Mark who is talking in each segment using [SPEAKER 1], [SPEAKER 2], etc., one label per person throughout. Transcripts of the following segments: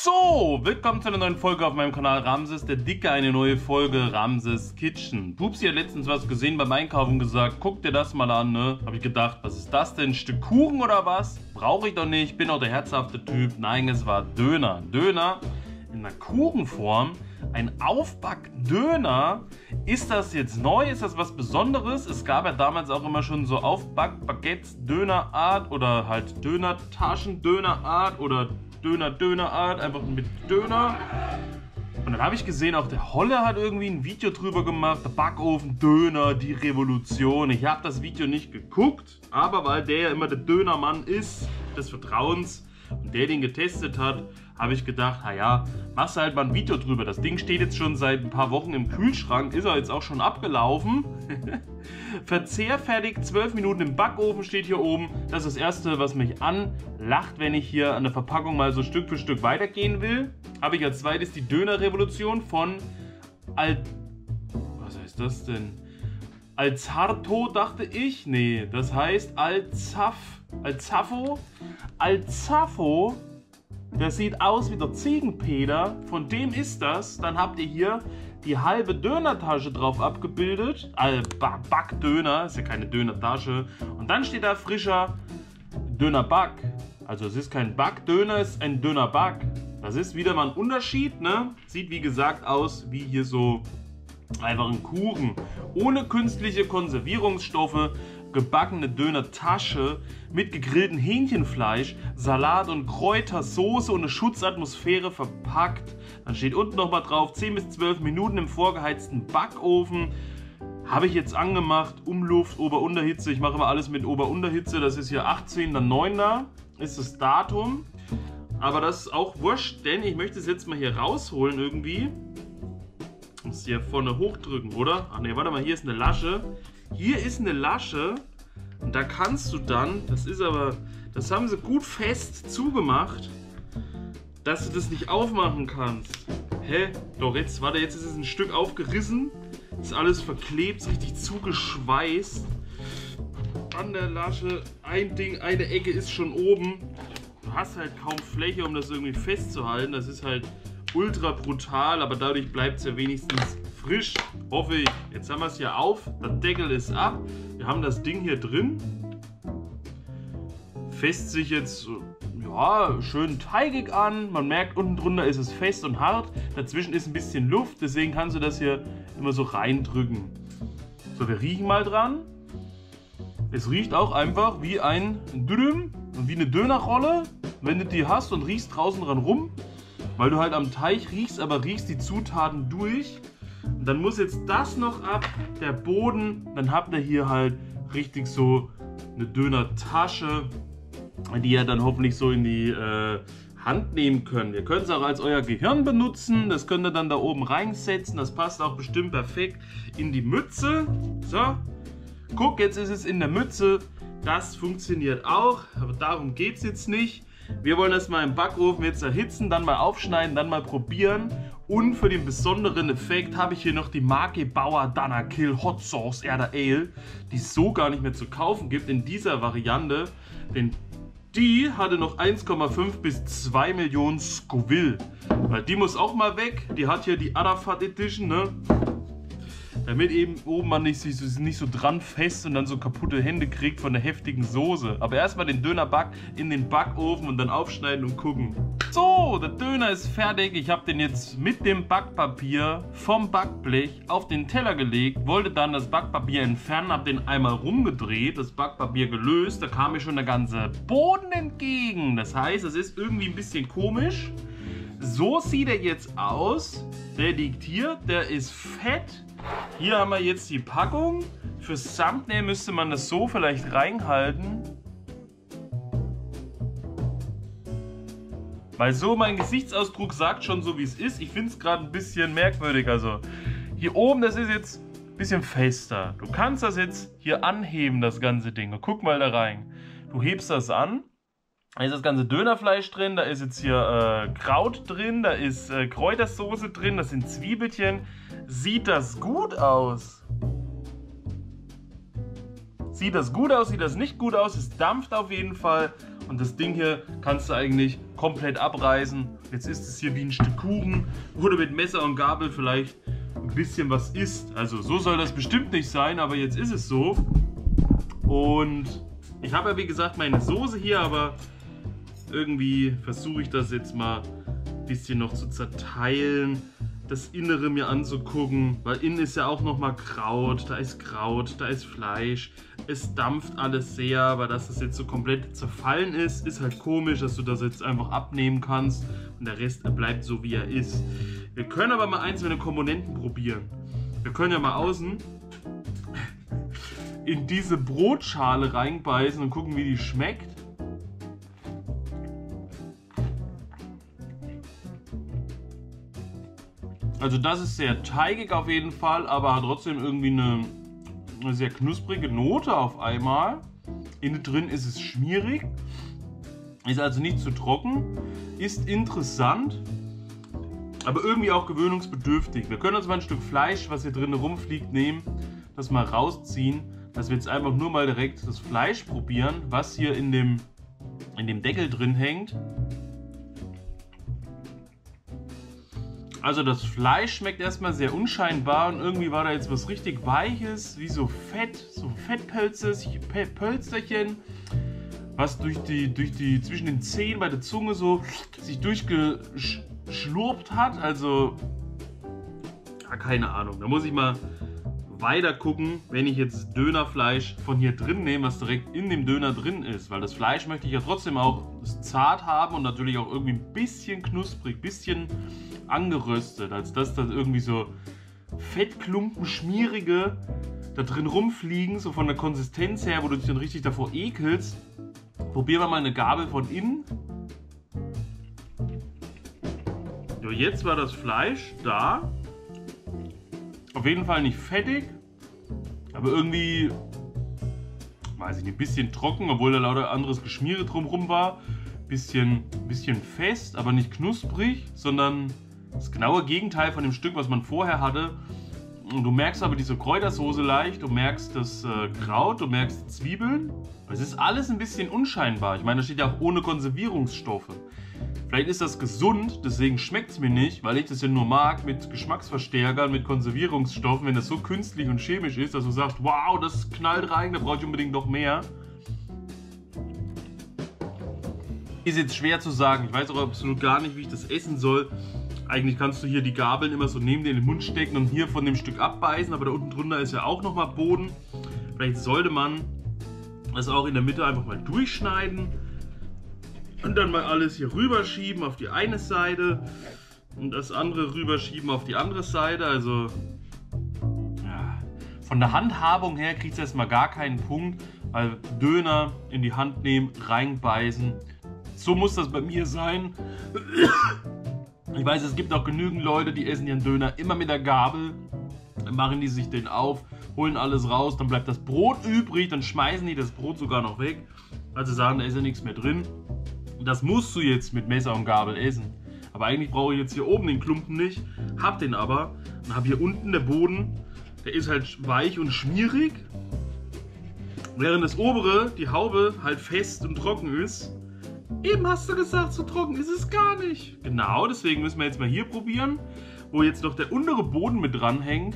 [SPEAKER 1] So, willkommen zu einer neuen Folge auf meinem Kanal Ramses der Dicke, eine neue Folge Ramses Kitchen. Pupsi hat letztens was gesehen beim Einkaufen und gesagt, guck dir das mal an, ne? Hab ich gedacht, was ist das denn? Ein Stück Kuchen oder was? Brauche ich doch nicht, bin auch der herzhafte Typ. Nein, es war Döner. Döner in einer Kuchenform, ein Aufbackdöner. Ist das jetzt neu? Ist das was Besonderes? Es gab ja damals auch immer schon so Aufbackbaguettes Dönerart oder halt Dönertaschen Dönerart oder Dönerart, einfach mit Döner. Und dann habe ich gesehen, auch der Holle hat irgendwie ein Video drüber gemacht, der Backofen Döner, die Revolution. Ich habe das Video nicht geguckt, aber weil der ja immer der Dönermann ist, des Vertrauens, und der den getestet hat, habe ich gedacht, naja, machst du halt mal ein Video drüber. Das Ding steht jetzt schon seit ein paar Wochen im Kühlschrank, ist er jetzt auch schon abgelaufen. Verzehrfertig, 12 Minuten im Backofen steht hier oben. Das ist das Erste, was mich anlacht, wenn ich hier an der Verpackung mal so Stück für Stück weitergehen will. Habe ich als zweites die Dönerrevolution von Was heißt das denn? Alzarto, dachte ich. Nee, das heißt Alzafo. Alzafo. Das sieht aus wie der Ziegenpeter. Von dem ist das. Dann habt ihr hier die halbe Dönertasche drauf abgebildet. Backdöner, ist ja keine Dönertasche. Und dann steht da frischer Dönerback. Also es ist kein Backdöner, es ist ein Dönerback. Das ist wieder mal ein Unterschied, ne? Sieht wie gesagt aus wie hier so einfach ein Kuchen. Ohne künstliche Konservierungsstoffe. Gebackene Dönertasche mit gegrilltem Hähnchenfleisch, Salat und Kräutersoße und eine Schutzatmosphäre verpackt. Dann steht unten nochmal drauf, 10 bis 12 Minuten im vorgeheizten Backofen. Habe ich jetzt angemacht, Umluft, Ober-Unterhitze. Ich mache immer alles mit Ober-Unterhitze. Das ist hier 18.09. ist das Datum. Aber das ist auch wurscht, denn ich möchte es jetzt mal hier rausholen irgendwie. Ich muss hier vorne hochdrücken, oder? Ach ne, warte mal, hier ist eine Lasche. Hier ist eine Lasche und da kannst du dann, das haben sie gut fest zugemacht, dass du das nicht aufmachen kannst. Hä? Doch, jetzt, warte, jetzt ist es ein Stück aufgerissen, ist alles verklebt, ist richtig zugeschweißt. An der Lasche, eine Ecke ist schon oben. Du hast halt kaum Fläche, um das irgendwie festzuhalten. Das ist halt ultra brutal, aber dadurch bleibt es ja wenigstens frisch, hoffe ich. Jetzt haben wir es hier auf, der Deckel ist ab, wir haben das Ding hier drin. Fässt sich jetzt ja, schön teigig an, man merkt unten drunter ist es fest und hart, dazwischen ist ein bisschen Luft, deswegen kannst du das hier immer so reindrücken. So, wir riechen mal dran. Es riecht auch einfach wie ein Dürüm und wie eine Dönerrolle, wenn du die hast und riechst draußen dran rum, weil du halt am Teig riechst, aber riechst die Zutaten durch. Und dann muss jetzt das noch ab, der Boden, dann habt ihr hier halt richtig so eine Dönertasche, die ihr dann hoffentlich so in die Hand nehmen könnt. Ihr könnt es auch als euer Gehirn benutzen, das könnt ihr dann da oben reinsetzen, das passt auch bestimmt perfekt in die Mütze. So, guck, jetzt ist es in der Mütze, das funktioniert auch, aber darum geht es jetzt nicht. Wir wollen das mal im Backofen jetzt erhitzen, dann mal aufschneiden, dann mal probieren. Und für den besonderen Effekt habe ich hier noch die Marke Bauer Danakil Hot Sauce Erde Ale, die es so gar nicht mehr zu kaufen gibt in dieser Variante. Denn die hatte noch 1,5 bis 2 Millionen Scoville. Weil die muss auch mal weg. Die hat hier die Arafat Edition, ne? Damit eben oben man nicht so dran fest und dann so kaputte Hände kriegt von der heftigen Soße. Aber erstmal den Dönerback in den Backofen und dann aufschneiden und gucken. So, der Döner ist fertig. Ich habe den jetzt mit dem Backpapier vom Backblech auf den Teller gelegt. Wollte dann das Backpapier entfernen, habe den einmal rumgedreht, das Backpapier gelöst. Da kam mir schon der ganze Boden entgegen. Das heißt, es ist irgendwie ein bisschen komisch. So sieht er jetzt aus. Der liegt hier, der ist fett. Hier haben wir jetzt die Packung. Fürs Thumbnail müsste man das so vielleicht reinhalten. Weil so mein Gesichtsausdruck sagt schon so wie es ist. Ich finde es gerade ein bisschen merkwürdig. Also hier oben, das ist jetzt ein bisschen fester. Du kannst das jetzt hier anheben, das ganze Ding. Und guck mal da rein. Du hebst das an. Da ist das ganze Dönerfleisch drin, da ist jetzt hier Kraut drin, da ist Kräutersoße drin, das sind Zwiebelchen. Sieht das gut aus? Sieht das gut aus, sieht das nicht gut aus? Es dampft auf jeden Fall. Und das Ding hier kannst du eigentlich komplett abreißen. Jetzt ist es hier wie ein Stück Kuchen, wo du mit Messer und Gabel vielleicht ein bisschen was isst. Also so soll das bestimmt nicht sein, aber jetzt ist es so. Und ich habe ja wie gesagt meine Soße hier, aber irgendwie versuche ich das jetzt mal ein bisschen noch zu zerteilen, das Innere mir anzugucken, weil innen ist ja auch nochmal Kraut, da ist Fleisch, es dampft alles sehr, aber dass das jetzt so komplett zerfallen ist halt komisch, dass du das jetzt einfach abnehmen kannst und der Rest bleibt so wie er ist. Wir können aber mal einzelne Komponenten probieren. Wir können ja mal außen in diese Brotschale reinbeißen und gucken, wie die schmeckt. Also das ist sehr teigig auf jeden Fall, aber hat trotzdem irgendwie eine sehr knusprige Note auf einmal. Innen drin ist es schmierig, ist also nicht zu trocken, ist interessant, aber irgendwie auch gewöhnungsbedürftig. Wir können uns mal ein Stück Fleisch, was hier drin rumfliegt, nehmen, das mal rausziehen, dass wir jetzt einfach nur mal direkt das Fleisch probieren, was hier in dem Deckel drin hängt. Also das Fleisch schmeckt erstmal sehr unscheinbar und irgendwie war da jetzt was richtig Weiches, wie so Fett, so Fettpölsterchen, was zwischen den Zähnen bei der Zunge so sich durchgeschlurpt hat. Also, ja, keine Ahnung, da muss ich mal weiter gucken, wenn ich jetzt Dönerfleisch von hier drin nehme, was direkt in dem Döner drin ist, weil das Fleisch möchte ich ja trotzdem auch zart haben und natürlich auch irgendwie ein bisschen knusprig, ein bisschen angeröstet, als dass da irgendwie so Fettklumpen, schmierige da drin rumfliegen, so von der Konsistenz her, wo du dich dann richtig davor ekelst. Probieren wir mal eine Gabel von innen. So, jetzt war das Fleisch da. Auf jeden Fall nicht fettig, aber irgendwie, weiß ich nicht, ein bisschen trocken, obwohl da lauter anderes Geschmiere drumherum war. Bisschen fest, aber nicht knusprig, sondern das genaue Gegenteil von dem Stück, was man vorher hatte. Und du merkst aber diese Kräutersoße leicht, du merkst das Kraut, du merkst die Zwiebeln. Es ist alles ein bisschen unscheinbar. Ich meine, da steht ja auch ohne Konservierungsstoffe. Vielleicht ist das gesund, deswegen schmeckt es mir nicht, weil ich das ja nur mag mit Geschmacksverstärkern, mit Konservierungsstoffen, wenn das so künstlich und chemisch ist, dass du sagst, wow, das knallt rein, da brauche ich unbedingt noch mehr. Ist jetzt schwer zu sagen, ich weiß auch absolut gar nicht, wie ich das essen soll. Eigentlich kannst du hier die Gabeln immer so neben dir in den Mund stecken und hier von dem Stück abbeißen, aber da unten drunter ist ja auch nochmal Boden. Vielleicht sollte man das auch in der Mitte einfach mal durchschneiden und dann mal alles hier rüberschieben auf die eine Seite und das andere rüberschieben auf die andere Seite. Also ja, von der Handhabung her kriegt es erstmal gar keinen Punkt, weil Döner in die Hand nehmen, reinbeißen. So muss das bei mir sein. Ich weiß, es gibt auch genügend Leute, die essen ihren Döner immer mit der Gabel. Dann machen die sich den auf, holen alles raus, dann bleibt das Brot übrig, dann schmeißen die das Brot sogar noch weg. Also sagen, da ist ja nichts mehr drin. Das musst du jetzt mit Messer und Gabel essen. Aber eigentlich brauche ich jetzt hier oben den Klumpen nicht, hab den aber und habe hier unten der Boden, der ist halt weich und schmierig. Während das obere, die Haube, halt fest und trocken ist. Eben hast du gesagt, so trocken ist es gar nicht. Genau, deswegen müssen wir jetzt mal hier probieren, wo jetzt noch der untere Boden mit dran hängt.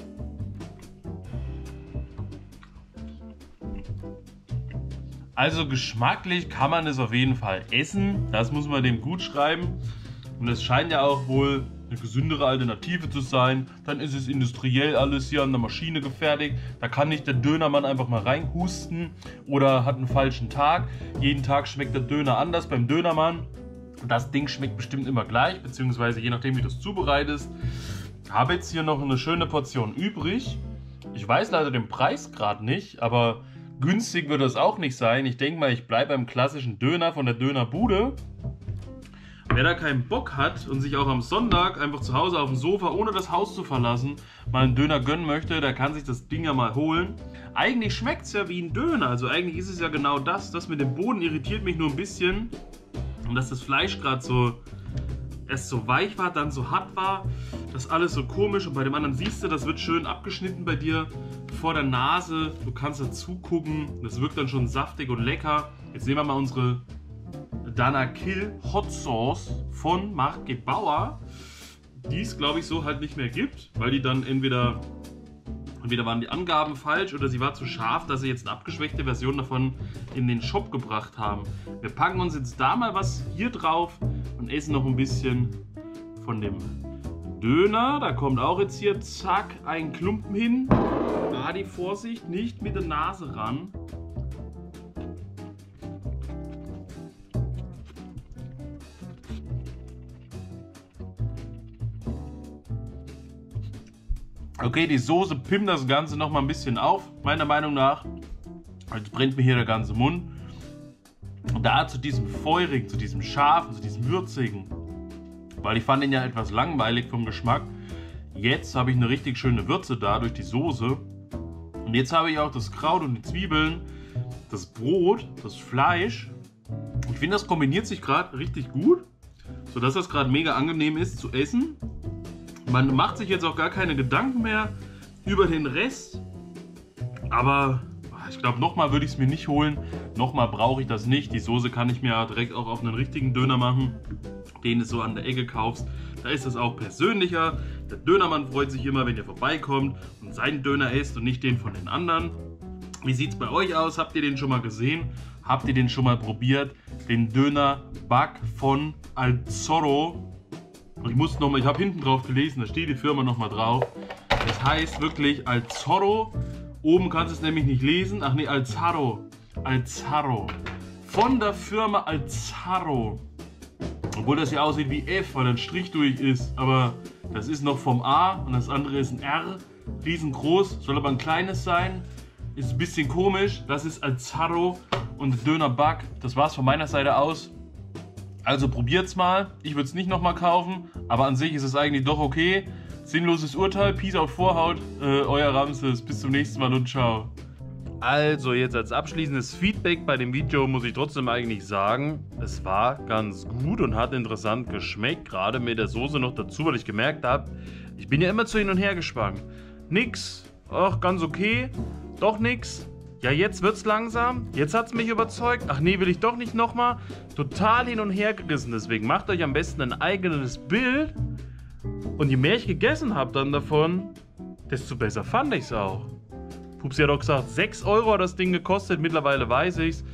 [SPEAKER 1] Also geschmacklich kann man es auf jeden Fall essen. Das muss man dem gut schreiben. Und es scheint ja auch wohl eine gesündere Alternative zu sein. Dann ist es industriell alles hier an der Maschine gefertigt. Da kann nicht der Dönermann einfach mal reinhusten oder hat einen falschen Tag. Jeden Tag schmeckt der Döner anders beim Dönermann. Das Ding schmeckt bestimmt immer gleich, beziehungsweise je nachdem, wie du es zubereitest. Ich habe jetzt hier noch eine schöne Portion übrig. Ich weiß leider den Preis gerade nicht, aber günstig wird das auch nicht sein. Ich denke mal, ich bleibe beim klassischen Döner von der Dönerbude. Wer da keinen Bock hat und sich auch am Sonntag einfach zu Hause auf dem Sofa, ohne das Haus zu verlassen, mal einen Döner gönnen möchte, der kann sich das Ding ja mal holen. Eigentlich schmeckt es ja wie ein Döner, also eigentlich ist es ja genau das. Das mit dem Boden irritiert mich nur ein bisschen. Und dass das Fleisch gerade so erst so weich war, dann so hart war. Das ist alles so komisch und bei dem anderen siehst du, das wird schön abgeschnitten bei dir vor der Nase. Du kannst dazu gucken, das wirkt dann schon saftig und lecker. Jetzt nehmen wir mal unsere Dana Kill Hot Sauce von Marc Gebauer, die es, glaube ich, so halt nicht mehr gibt, weil die dann entweder waren die Angaben falsch oder sie war zu scharf, dass sie jetzt eine abgeschwächte Version davon in den Shop gebracht haben. Wir packen uns jetzt da mal was hier drauf und essen noch ein bisschen von dem Döner. Da kommt auch jetzt hier, zack, ein Klumpen hin. Da die Vorsicht, nicht mit der Nase ran. Okay, die Soße pimmt das Ganze noch mal ein bisschen auf, meiner Meinung nach. Jetzt brennt mir hier der ganze Mund. Und da zu diesem feurigen, zu diesem scharfen, zu diesem würzigen, weil ich fand ihn ja etwas langweilig vom Geschmack. Jetzt habe ich eine richtig schöne Würze da durch die Soße. Und jetzt habe ich auch das Kraut und die Zwiebeln, das Brot, das Fleisch. Ich finde, das kombiniert sich gerade richtig gut, sodass das gerade mega angenehm ist zu essen. Man macht sich jetzt auch gar keine Gedanken mehr über den Rest. Aber ich glaube, nochmal würde ich es mir nicht holen. Nochmal brauche ich das nicht. Die Soße kann ich mir direkt auch auf einen richtigen Döner machen, den du so an der Ecke kaufst. Da ist es auch persönlicher. Der Dönermann freut sich immer, wenn ihr vorbeikommt und seinen Döner esst und nicht den von den anderen. Wie sieht es bei euch aus? Habt ihr den schon mal gesehen? Habt ihr den schon mal probiert? Den Döner Bug von Al Zorro. Ich habe hinten drauf gelesen, da steht die Firma nochmal drauf. Das heißt wirklich Al Zorro. Oben kannst du es nämlich nicht lesen. Ach nee, Al Zorro. Al Zorro. Von der Firma Al Zorro. Obwohl das ja aussieht wie F, weil ein Strich durch ist. Aber das ist noch vom A und das andere ist ein R. Riesengroß, soll aber ein kleines sein. Ist ein bisschen komisch. Das ist Al Zorro und Döner Bug. Das war's von meiner Seite aus. Also probiert's mal. Ich würde es nicht nochmal kaufen, aber an sich ist es eigentlich doch okay. Sinnloses Urteil. Peace out Vorhaut. Euer Ramses. Bis zum nächsten Mal und ciao. Also jetzt als abschließendes Feedback bei dem Video muss ich trotzdem eigentlich sagen, es war ganz gut und hat interessant geschmeckt. Gerade mit der Soße noch dazu, weil ich gemerkt habe, ich bin ja immer zu hin und her geschwankt. Nix. Ach, ganz okay. Doch nix. Ja, jetzt wird's langsam. Jetzt hat's mich überzeugt. Ach nee, will ich doch nicht nochmal. Total hin und her gerissen. Deswegen macht euch am besten ein eigenes Bild. Und je mehr ich gegessen habe dann davon, desto besser fand ich's auch. Pupsi hat auch gesagt, 6 Euro hat das Ding gekostet. Mittlerweile weiß ich's.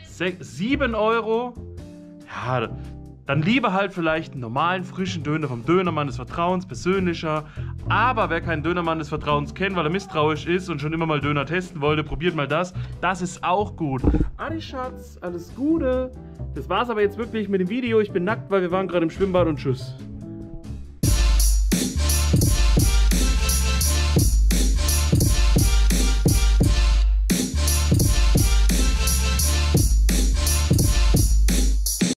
[SPEAKER 1] 7 Euro. Ja, dann lieber halt vielleicht einen normalen, frischen Döner vom Dönermann des Vertrauens, persönlicher. Aber wer keinen Dönermann des Vertrauens kennt, weil er misstrauisch ist und schon immer mal Döner testen wollte, probiert mal das. Das ist auch gut. Adi Schatz, alles Gute. Das war's aber jetzt wirklich mit dem Video. Ich bin nackt, weil wir waren gerade im Schwimmbad und tschüss.